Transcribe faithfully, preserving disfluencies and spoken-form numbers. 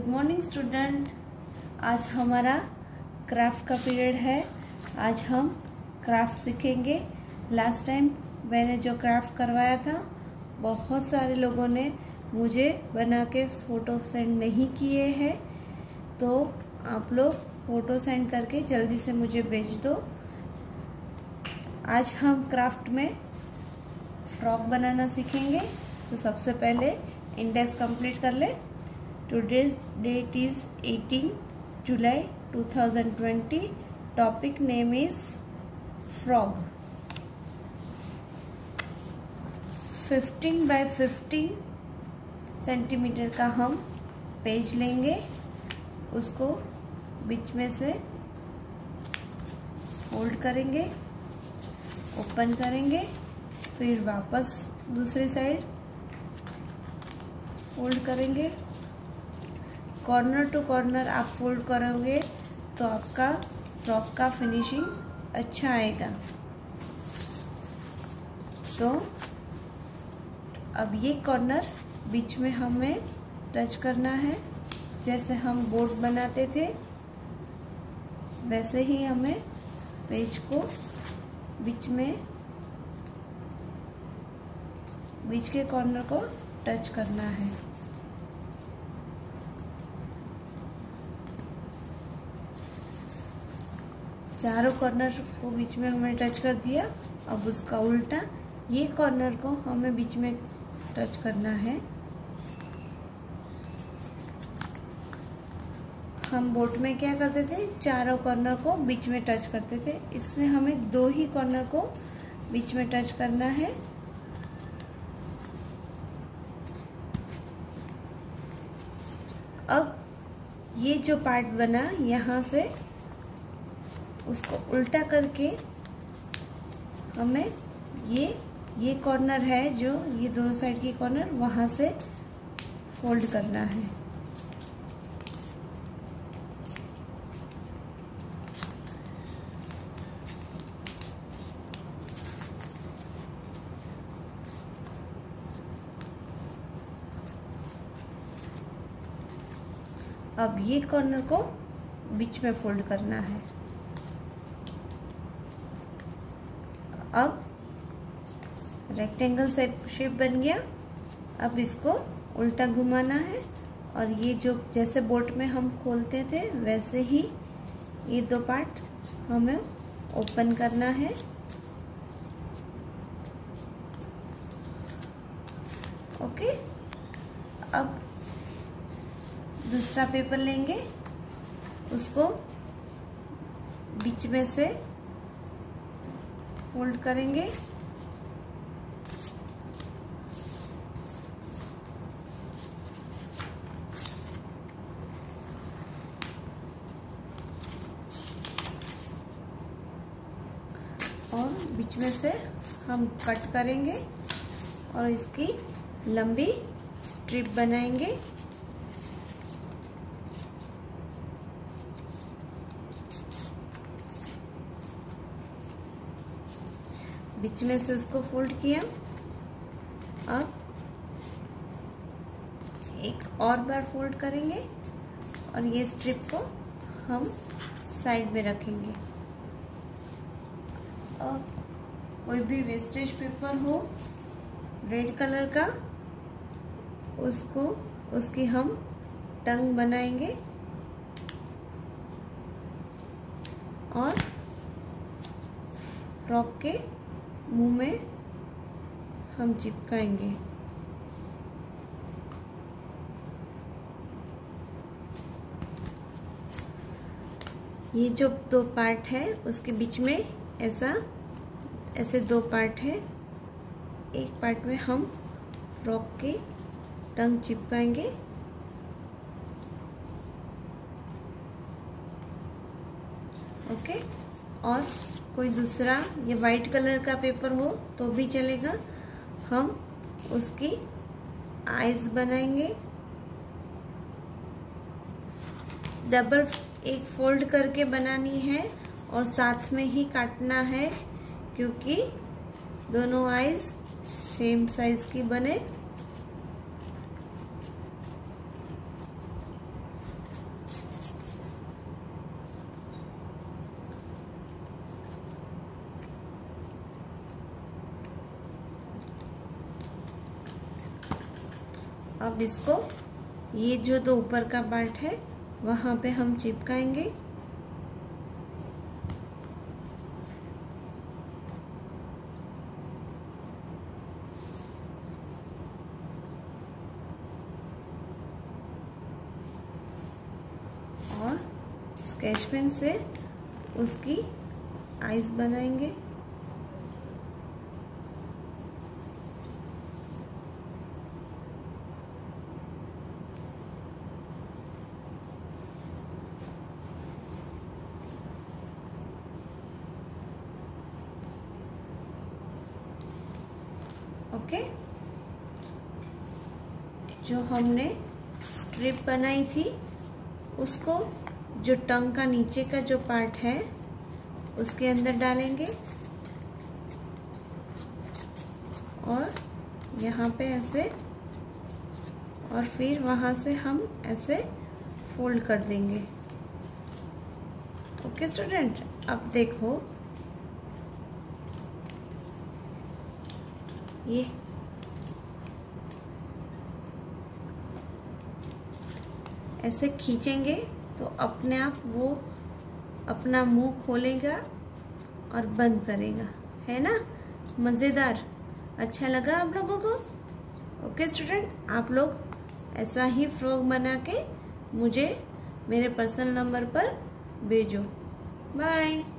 Good morning student. आज हमारा craft का पीरियड है। आज हम क्राफ्ट सीखेंगे। लास्ट टाइम मैंने जो क्राफ्ट करवाया था बहुत सारे लोगों ने मुझे बना के फ़ोटो सेंड नहीं किए हैं, तो आप लोग फ़ोटो सेंड करके जल्दी से मुझे भेज दो। आज हम क्राफ्ट में फ्रॉक बनाना सीखेंगे। तो सबसे पहले इंडेक्स कंप्लीट कर ले। Today's date is eighteenth July two thousand twenty. Topic name is frog. fifteen by fifteen centimetre का हम पेज लेंगे, उसको बीच में से फोल्ड करेंगे, ओपन करेंगे, फिर वापस दूसरी साइड फोल्ड करेंगे। कॉर्नर टू कॉर्नर आप फोल्ड करोगे तो आपका फ्रॉक का फिनिशिंग अच्छा आएगा। तो अब ये कॉर्नर बीच में हमें टच करना है। जैसे हम बोर्ड बनाते थे वैसे ही हमें पेज को बीच में बीच के कॉर्नर को टच करना है। चारों कॉर्नर को बीच में हमने टच कर दिया। अब उसका उल्टा ये कॉर्नर को हमें बीच में टच करना है। हम बोट में क्या करते थे, चारों कॉर्नर को बीच में टच करते थे। इसमें हमें दो ही कॉर्नर को बीच में टच करना है। अब ये जो पार्ट बना यहाँ से उसको उल्टा करके हमें ये ये कॉर्नर है जो ये दोनों साइड की कॉर्नर वहां से फोल्ड करना है। अब ये कॉर्नर को बीच में फोल्ड करना है। अब रेक्टेंगल शेप बन गया। अब इसको उल्टा घुमाना है और ये जो जैसे बोट में हम खोलते थे वैसे ही ये दो पार्ट हमें ओपन करना है। ओके, अब दूसरा पेपर लेंगे, उसको बीच में से फोल्ड करेंगे, और बीच में से हम कट करेंगे और इसकी लंबी स्ट्रिप बनाएंगे। बीच में से उसको फोल्ड किया। अब एक और बार फोल्ड करेंगे और ये स्ट्रिप को हम साइड में रखेंगे। अब कोई भी वेस्टेज पेपर हो रेड कलर का, उसको उसकी हम टंग बनाएंगे और फ्रॉक के मुंह में हम चिपकाएंगे। ये जो दो पार्ट है उसके बीच में ऐसा ऐसे दो पार्ट है। एक पार्ट में हम फ्रॉक के टंग चिपकाएंगे ओके। और कोई दूसरा ये वाइट कलर का पेपर हो तो भी चलेगा। हम उसकी आईज बनाएंगे। डबल एक फोल्ड करके बनानी है और साथ में ही काटना है, क्योंकि दोनों आईज सेम साइज की बने। अब इसको ये जो दो ऊपर का पार्ट है वहां पे हम चिपकाएंगे। और स्केच पेन से उसकी आईज बनाएंगे। ओके, जो हमने स्ट्रिप बनाई थी उसको जो टंग का नीचे का जो पार्ट है उसके अंदर डालेंगे और यहाँ पे ऐसे, और फिर वहां से हम ऐसे फोल्ड कर देंगे। ओके स्टूडेंट, अब देखो ये ऐसे खींचेंगे तो अपने आप वो अपना मुंह खोलेगा और बंद करेगा, है ना। मज़ेदार, अच्छा लगा आप लोगों को? ओके स्टूडेंट, आप लोग ऐसा ही फ्रॉक बना के मुझे मेरे पर्सनल नंबर पर भेजो। बाय।